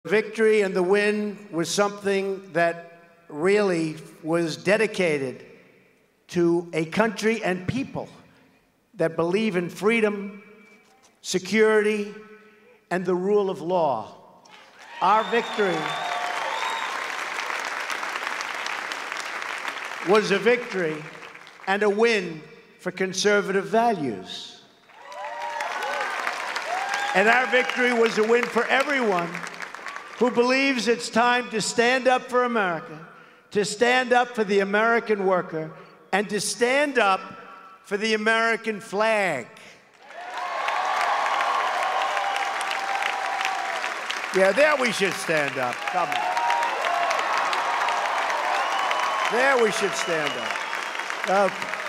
Victory and the win was something that really was dedicated to a country and people that believe in freedom, security, and the rule of law. Our victory was a victory and a win for conservative values. And our victory was a win for everyone who believes it's time to stand up for America, to stand up for the American worker, and to stand up for the American flag. Yeah, there we should stand up. Come on. There we should stand up. Okay.